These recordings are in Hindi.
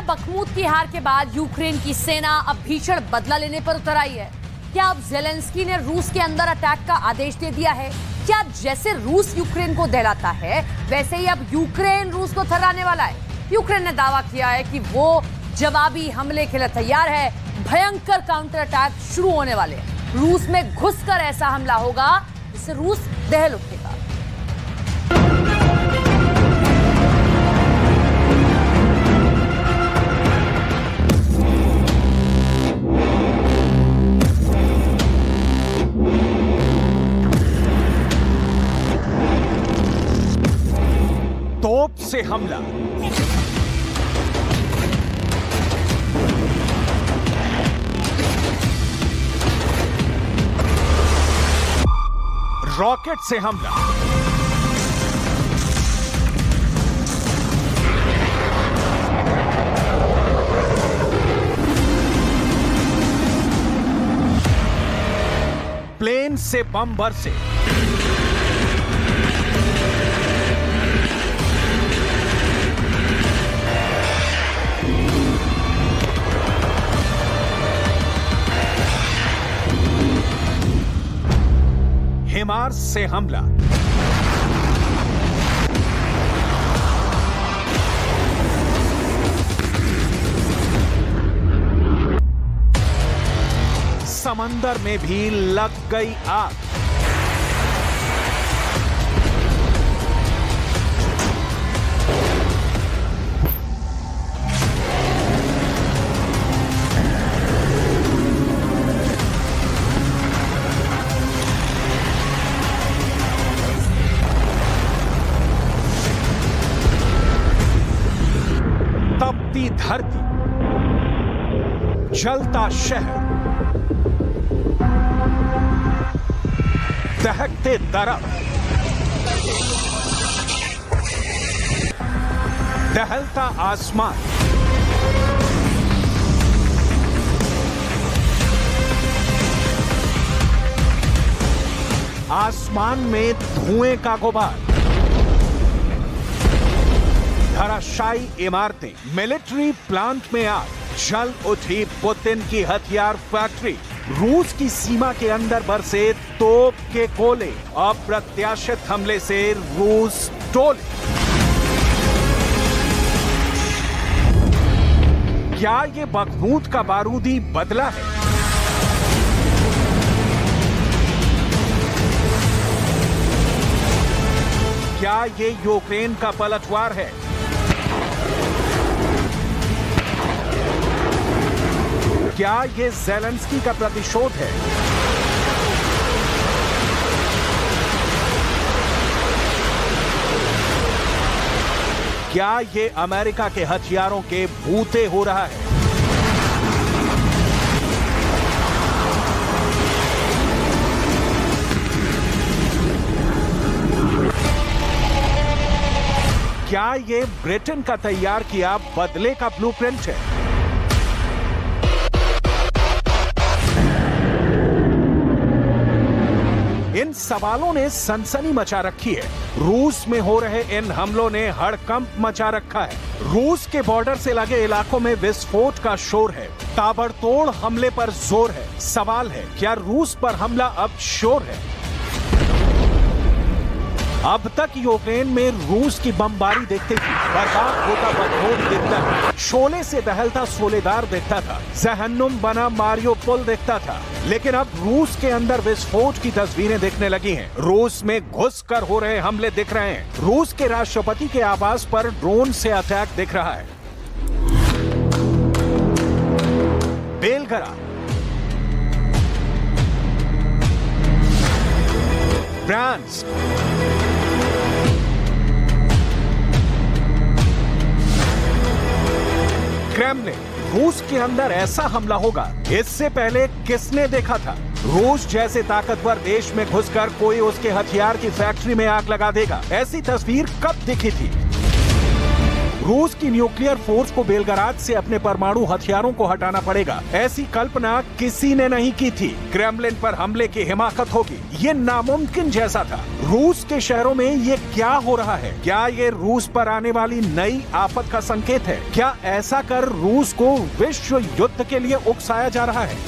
बखमूत की हार के बाद यूक्रेन की सेना अब भीषण बदला लेने पर उतर आई है। क्या अब ज़ेलेंस्की ने रूस के अंदर अटैक का आदेश दे दिया है? क्या जैसे रूस यूक्रेन को दहलाता है वैसे ही अब यूक्रेन रूस को थर्राने वाला है? यूक्रेन ने दावा किया है कि वो जवाबी हमले के लिए तैयार है। भयंकर काउंटर अटैक शुरू होने वाले हैं। रूस में घुसकर ऐसा हमला होगा जिससे रूस दहल उठेगा। तोप से हमला, रॉकेट से हमला, प्लेन से बम बरसे, हिमार्स से हमला, समंदर में भी लग गई आग। तपती धरती, जलता शहर, दहकते दरख्त, दहलता आसमान, आसमान में धुएं का गुबार, धराशायी इमारतें, मिलिट्री प्लांट में आग, जल उठी पुतिन की हथियार फैक्ट्री, रूस की सीमा के अंदर बरसे तोप के गोले, अप्रत्याशित हमले से रूस टोले। क्या ये बखमूत का बारूदी बदला है? क्या ये यूक्रेन का पलटवार है? क्या ये ज़ेलेंस्की का प्रतिशोध है? क्या ये अमेरिका के हथियारों के बूते हो रहा है? क्या ये ब्रिटेन का तैयार किया बदले का ब्लूप्रिंट है? इन सवालों ने सनसनी मचा रखी है। रूस में हो रहे इन हमलों ने हड़कंप मचा रखा है। रूस के बॉर्डर से लगे इलाकों में विस्फोट का शोर है। ताबड़तोड़ हमले पर जोर है। सवाल है, क्या रूस पर हमला अब श्योर है? अब तक यूक्रेन में रूस की बमबारी देखते ही बर्बाद होता बदहोर दिखता था, शोले से दहलता सोलेदार दिखता था, जहन्नुम बना मारियोपोल दिखता था। लेकिन अब रूस के अंदर विस्फोट की तस्वीरें दिखने लगी हैं। रूस में घुसकर हो रहे हमले दिख रहे हैं। रूस के राष्ट्रपति के आवास पर ड्रोन से अटैक दिख रहा है। बेलग्राद, ब्रांस्क, क्रेमलिन, रूस के अंदर ऐसा हमला होगा इससे पहले किसने देखा था? रूस जैसे ताकतवर देश में घुसकर कोई उसके हथियार की फैक्ट्री में आग लगा देगा, ऐसी तस्वीर कब दिखी थी? रूस की न्यूक्लियर फोर्स को बेलग्राद से अपने परमाणु हथियारों को हटाना पड़ेगा, ऐसी कल्पना किसी ने नहीं की थी। क्रेमलिन पर हमले की हिमाकत होगी, ये नामुमकिन जैसा था। रूस के शहरों में ये क्या हो रहा है? क्या ये रूस पर आने वाली नई आफत का संकेत है? क्या ऐसा कर रूस को विश्व युद्ध के लिए उकसाया जा रहा है?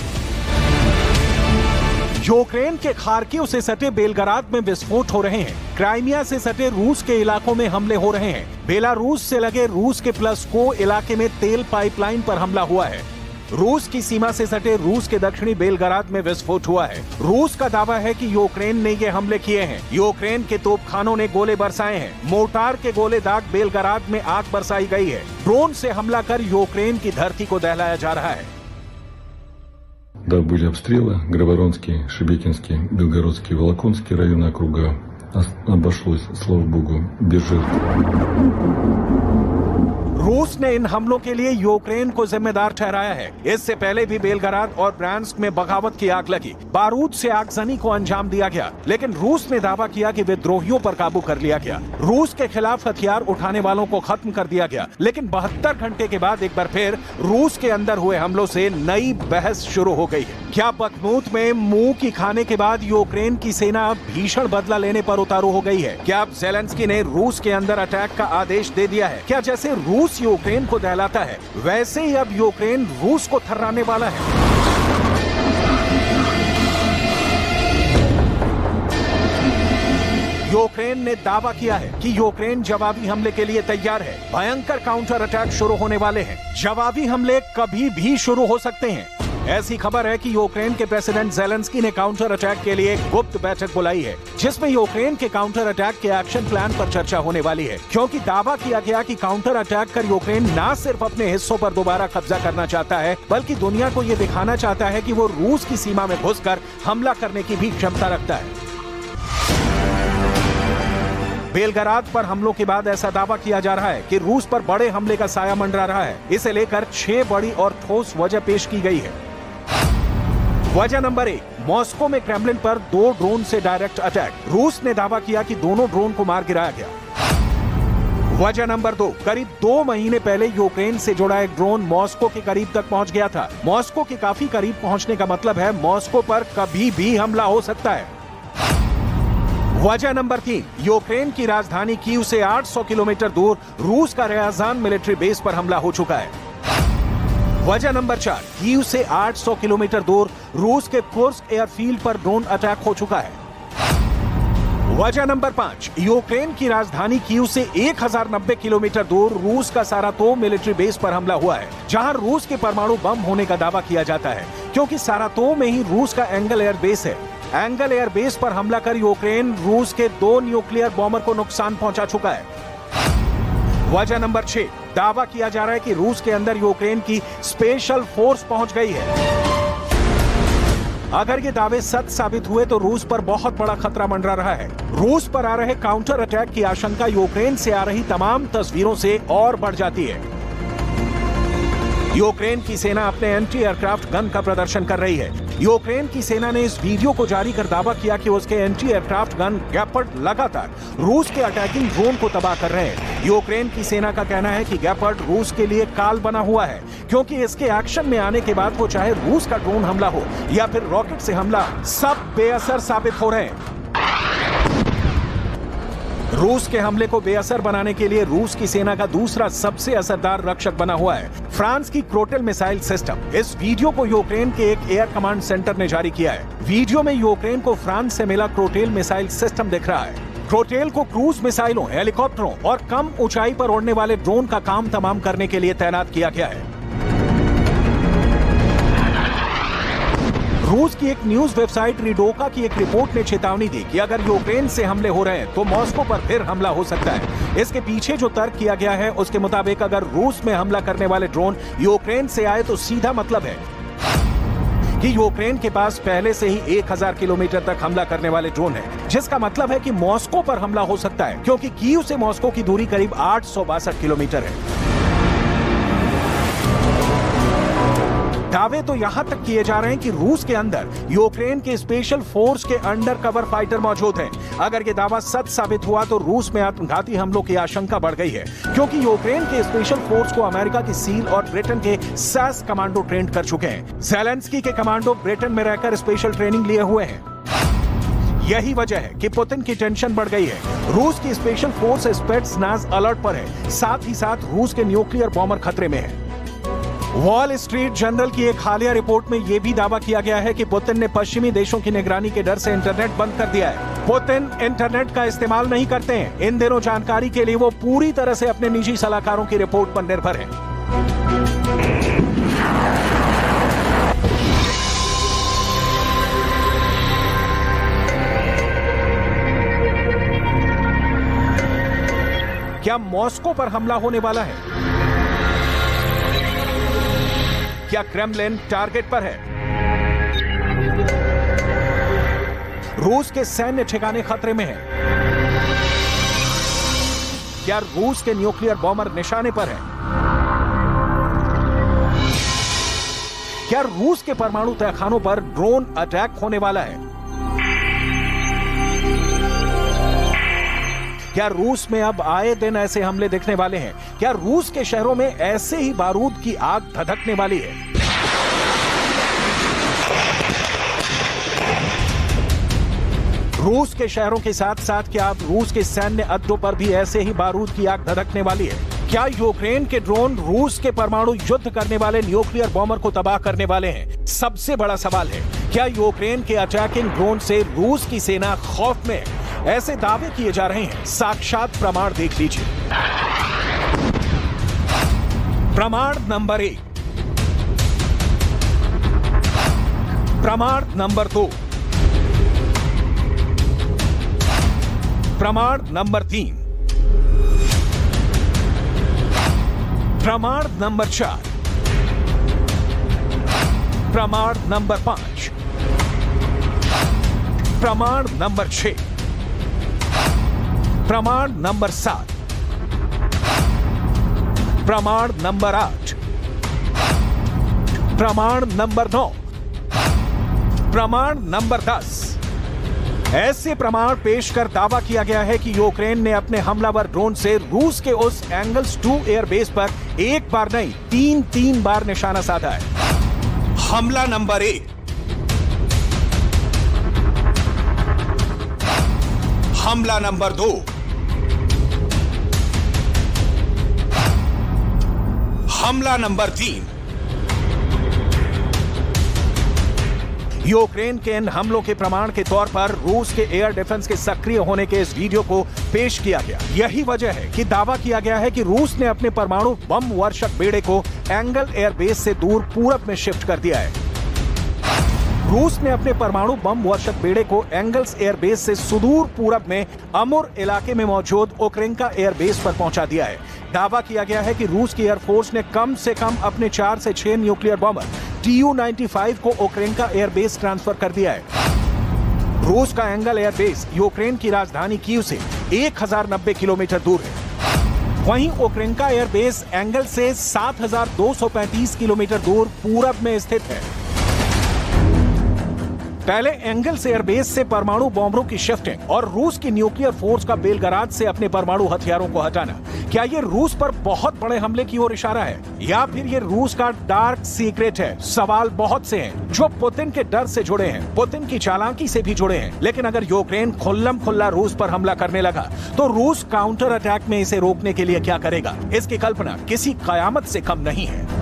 यूक्रेन के खार्किव से सटे बेलग्राद में विस्फोट हो रहे हैं। क्राइमिया से सटे रूस के इलाकों में हमले हो रहे हैं। बेलारूस से लगे रूस के प्लस्को इलाके में तेल पाइपलाइन पर हमला हुआ है। रूस की सीमा से सटे रूस के दक्षिणी बेलग्राद में विस्फोट हुआ है। रूस का दावा है कि यूक्रेन ने ये हमले किए हैं। यूक्रेन के तोपखानों ने गोले बरसाए हैं। मोर्टार के गोले दाग बेलग्राद में आग बरसाई गई है। ड्रोन से हमला कर यूक्रेन की धरती को दहलाया जा रहा है। Да, были обстрелы. Граборонский, Шебекинский, Белгородский, Волоконский районы округа. Обошлось, слава богу, без жертв. रूस ने इन हमलों के लिए यूक्रेन को जिम्मेदार ठहराया है। इससे पहले भी बेलग्राद और ब्रांस्क में बगावत की आग लगी, बारूद से आगजनी को अंजाम दिया गया, लेकिन रूस ने दावा किया कि विद्रोहियों पर काबू कर लिया गया। रूस के खिलाफ हथियार उठाने वालों को खत्म कर दिया गया, लेकिन 72 घंटे के बाद एक बार फिर रूस के अंदर हुए हमलों से नई बहस शुरू हो गई है। क्या बखमूत में मुंह की खाने के बाद यूक्रेन की सेना भीषण बदला लेने पर उतारू हो गई है? क्या अब ज़ेलेंस्की ने रूस के अंदर अटैक का आदेश दे दिया है? क्या जैसे रूस यूक्रेन को दहलाता है, वैसे ही अब यूक्रेन रूस को थर्राने वाला है? यूक्रेन ने दावा किया है कि यूक्रेन जवाबी हमले के लिए तैयार है। भयंकर काउंटर अटैक शुरू होने वाले हैं। जवाबी हमले कभी भी शुरू हो सकते हैं। ऐसी खबर है कि यूक्रेन के प्रेसिडेंट ज़ेलेंस्की ने काउंटर अटैक के लिए गुप्त बैठक बुलाई है, जिसमें यूक्रेन के काउंटर अटैक के एक्शन प्लान पर चर्चा होने वाली है, क्योंकि दावा किया गया कि काउंटर अटैक कर यूक्रेन न सिर्फ अपने हिस्सों पर दोबारा कब्जा करना चाहता है, बल्कि दुनिया को ये दिखाना चाहता है कि वो रूस की सीमा में घुसकर हमला करने की भी क्षमता रखता है। बेलग्राद पर हमलों के बाद ऐसा दावा किया जा रहा है कि रूस पर बड़े हमले का साया मंडरा रहा है। इसे लेकर 6 बड़ी और ठोस वजह पेश की गई है। वजह नंबर 1, मॉस्को में क्रेमलिन पर 2 ड्रोन से डायरेक्ट अटैक। रूस ने दावा किया कि दोनों ड्रोन को मार गिराया गया। वजह नंबर 2, करीब 2 महीने पहले यूक्रेन से जुड़ा एक ड्रोन मॉस्को के करीब तक पहुंच गया था। मॉस्को के काफी करीब पहुंचने का मतलब है मॉस्को पर कभी भी हमला हो सकता है। वजह नंबर 3, यूक्रेन की राजधानी कीव से 800 किलोमीटर दूर रूस का रियाजान मिलिट्री बेस पर हमला हो चुका है। वजह नंबर 4, कीव से 800 किलोमीटर दूर रूस के कुर्स्क एयरफील्ड पर ड्रोन अटैक हो चुका है। वजह नंबर 5, यूक्रेन की राजधानी कीव से 1090 किलोमीटर दूर रूस का सारातोव मिलिट्री बेस पर हमला हुआ है, जहां रूस के परमाणु बम होने का दावा किया जाता है, क्योंकि सारातोव में ही रूस का एंगल एयर बेस है। एंगल एयर बेस पर हमला कर यूक्रेन रूस के 2 न्यूक्लियर बॉम्बर को नुकसान पहुंचा चुका है। वजह नंबर 6, दावा किया जा रहा है कि रूस के अंदर यूक्रेन की स्पेशल फोर्स पहुंच गई है। अगर ये दावे सच साबित हुए तो रूस पर बहुत बड़ा खतरा मंडरा रहा है। रूस पर आ रहे काउंटर अटैक की आशंका यूक्रेन से आ रही तमाम तस्वीरों से और बढ़ जाती है। यूक्रेन की सेना अपने एंटी एयरक्राफ्ट गन का प्रदर्शन कर रही है। यूक्रेन की सेना ने इस वीडियो को जारी कर दावा किया कि उसके एंटी एयरक्राफ्ट गन गेपर्ड लगातार रूस के अटैकिंग ड्रोन को तबाह कर रहे हैं। यूक्रेन की सेना का कहना है कि गेपर्ड रूस के लिए काल बना हुआ है, क्योंकि इसके एक्शन में आने के बाद वो चाहे रूस का ड्रोन हमला हो या फिर रॉकेट से हमला, सब बेअसर साबित हो रहे हैं। रूस के हमले को बेअसर बनाने के लिए रूस की सेना का दूसरा सबसे असरदार रक्षक बना हुआ है फ्रांस की क्रोटेल मिसाइल सिस्टम। इस वीडियो को यूक्रेन के एक एयर कमांड सेंटर ने जारी किया है। वीडियो में यूक्रेन को फ्रांस से मिला क्रोटेल मिसाइल सिस्टम दिख रहा है। क्रोटेल को क्रूज मिसाइलों, हेलीकॉप्टरों और कम ऊंचाई पर उड़ने वाले ड्रोन का काम तमाम करने के लिए तैनात किया गया है। रूस की एक न्यूज वेबसाइट रिडोका की एक रिपोर्ट ने चेतावनी दी कि अगर यूक्रेन से हमले हो रहे हैं तो मॉस्को पर फिर हमला हो सकता है। इसके पीछे जो तर्क किया गया है उसके मुताबिक अगर रूस में हमला करने वाले ड्रोन यूक्रेन से आए तो सीधा मतलब है कि यूक्रेन के पास पहले से ही 1000 किलोमीटर तक हमला करने वाले ड्रोन हैं, जिसका मतलब है कि मॉस्को पर हमला हो सकता है, क्योंकि कीव से मॉस्को की दूरी करीब 862 किलोमीटर है। दावे तो यहां तक किए जा रहे हैं कि रूस के अंदर यूक्रेन के स्पेशल फोर्स के अंडर कवर फाइटर मौजूद हैं। अगर ये दावा सच साबित हुआ तो रूस में आत्मघाती हमलों की आशंका बढ़ गई है, क्योंकि यूक्रेन के स्पेशल फोर्स को अमेरिका की सील और ब्रिटेन के SAS कमांडो ट्रेन कर चुके हैं। ज़ेलेंस्की के कमांडो ब्रिटेन में रहकर स्पेशल ट्रेनिंग लिए हुए हैं। यही वजह है कि पुतिन की टेंशन बढ़ गई है। रूस की स्पेशल फोर्स स्पेट्सनाज़ अलर्ट पर है, साथ ही साथ रूस के न्यूक्लियर बॉम्बर खतरे में है। वॉल स्ट्रीट जर्नल की एक हालिया रिपोर्ट में यह भी दावा किया गया है कि पुतिन ने पश्चिमी देशों की निगरानी के डर से इंटरनेट बंद कर दिया है। पुतिन इंटरनेट का इस्तेमाल नहीं करते हैं। इन दिनों जानकारी के लिए वो पूरी तरह से अपने निजी सलाहकारों की रिपोर्ट पर निर्भर हैं। क्या मॉस्को पर हमला होने वाला है? क्या क्रेमलिन टारगेट पर है? रूस के सैन्य ठिकाने खतरे में हैं। क्या रूस के न्यूक्लियर बॉम्बर निशाने पर हैं? क्या रूस के परमाणु तहखानों पर ड्रोन अटैक होने वाला है? क्या रूस में अब आए दिन ऐसे हमले दिखने वाले हैं? क्या रूस के शहरों में ऐसे ही बारूद की आग धधकने वाली है? रूस के शहरों के साथ साथ क्या अब रूस के सैन्य अड्डों पर भी ऐसे ही बारूद की आग धधकने वाली है? क्या यूक्रेन के ड्रोन रूस के परमाणु युद्ध करने वाले न्यूक्लियर बॉम्बर को तबाह करने वाले हैं? सबसे बड़ा सवाल है, क्या यूक्रेन के अटैकिंग ड्रोन से रूस की सेना खौफ में है? ऐसे दावे किए जा रहे हैं, साक्षात प्रमाण देख लीजिए। प्रमाण नंबर 1, प्रमाण नंबर 2, प्रमाण नंबर 3, प्रमाण नंबर 4, प्रमाण नंबर 5, प्रमाण नंबर 6, प्रमाण नंबर 7, प्रमाण नंबर 8, प्रमाण नंबर 9, प्रमाण नंबर 10। ऐसे प्रमाण पेश कर दावा किया गया है कि यूक्रेन ने अपने हमलावर ड्रोन से रूस के उस एंगल्स 2 एयरबेस पर एक बार नहीं 3 बार निशाना साधा है। हमला नंबर 1, हमला नंबर 2, हमला नंबर 3। यूक्रेन के इन हमलों के प्रमाण के तौर पर रूस के एयर डिफेंस के सक्रिय होने के इस वीडियो को पेश किया गया। यही वजह है कि दावा किया गया है कि रूस ने अपने परमाणु बम वर्षक बेड़े को एंगल एयरबेस से दूर पूरब में शिफ्ट कर दिया है। रूस ने अपने परमाणु बम वर्षक बेड़े को एंगल्स एयरबेस से सुदूर पूरब में अमुर इलाके में मौजूद ओक्रेंका एयरबेस पर पहुंचा दिया है। दावा किया गया है कि रूस की एयरफोर्स ने कम से कम अपने 4 से 6 न्यूक्लियर बॉम्बर Tu-95 को ओक्रेंका एयरबेस ट्रांसफर कर दिया है। रूस का एंगल एयरबेस यूक्रेन की राजधानी कीव से 1090 किलोमीटर दूर है। वहीं ओक्रेंका एयरबेस एंगल से 7235 किलोमीटर दूर पूरब में स्थित है। पहले एंगल्स एयरबेस से परमाणु बॉम्बरों की शिफ्टिंग और रूस की न्यूक्लियर फोर्स का बेलग्राद से अपने परमाणु हथियारों को हटाना, क्या ये रूस पर बहुत बड़े हमले की ओर इशारा है या फिर ये रूस का डार्क सीक्रेट है? सवाल बहुत से हैं जो पुतिन के डर से जुड़े हैं, पुतिन की चालाकी से भी जुड़े हैं। लेकिन अगर यूक्रेन खुल्लम खुल्ला रूस पर हमला करने लगा तो रूस काउंटर अटैक में इसे रोकने के लिए क्या करेगा, इसकी कल्पना किसी कयामत से कम नहीं है।